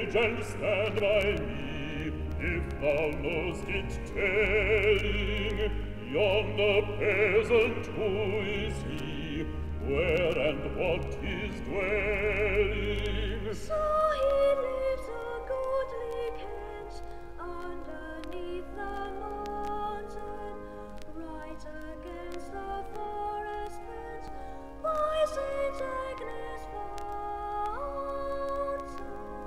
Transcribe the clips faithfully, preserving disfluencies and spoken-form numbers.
and stand by me, if thou know'st it telling, yonder peasant, who is he, where and what is dwelling? So he lives a goodly Kent, underneath the mountain, right against the forest fence, by Saint Agnes' fountain.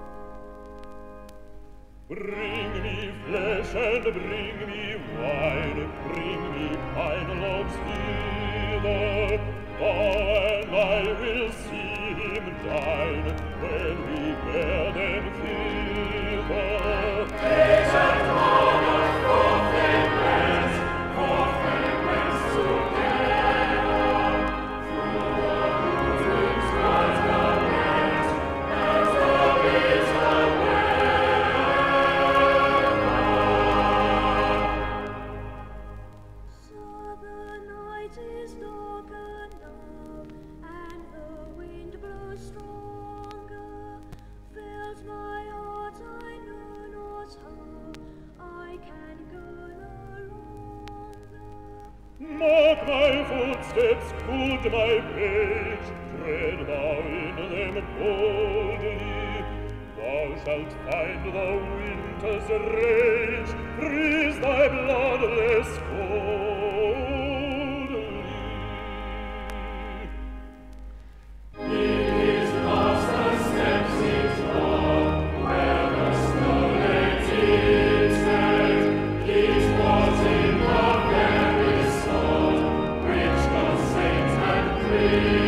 Bring me flesh and bring me wine, bring me pine logs hither, and I will see him dine, when we bear them thither. Days and honor for fragrance, for fragrance together, through the mountains God's command, as the bitter weather. So the night is darker now, and the wind blows stronger, fills my heart, I know not how I can go no longer. Mark my footsteps, good my page, tread thou in them boldly. Thou shalt find the winter's rage, freeze thy bloodless coldly. In his master's steps is one, where the snow lay tinted, he's was in the very sod, which the saints had created.